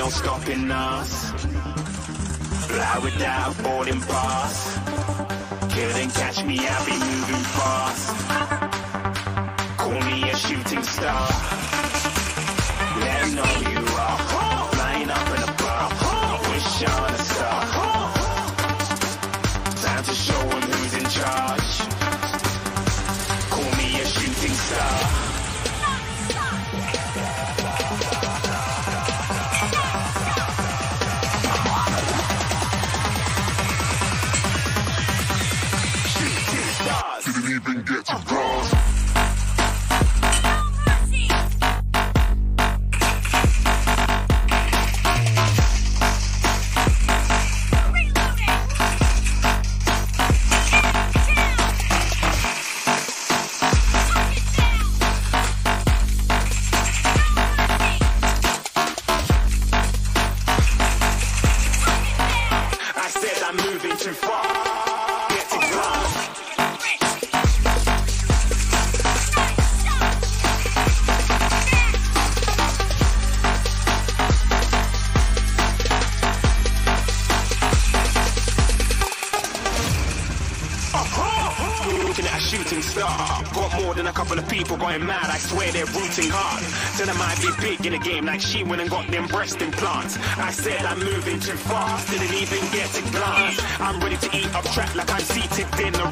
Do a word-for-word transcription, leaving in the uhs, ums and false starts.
no stopping us. Fly without boarding pass. Couldn't catch me, I'll be moving fast. Call me a shooting star. Let 'em know you are. Flying up in a bar. Wish on a star. Time to show 'em who's in charge. Call me a shooting star. Didn't even get to cross. I said I'm moving too far. Get to glass. Looking at a shooting star. Got more than a couple of people going mad. I swear they're rooting hard. Said I might be big in the game like she went and got them breast implants. I said I'm moving too fast. Didn't even get a glance. I'm ready to eat up track like I'm seated in the